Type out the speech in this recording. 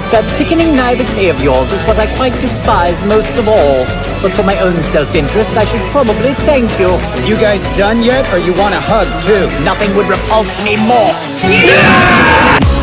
That sickening naivete of yours is what I quite despise most of all. But for my own self-interest, I should probably thank you. You guys done yet, or you want a hug, too? Nothing would repulse me more. Yeah!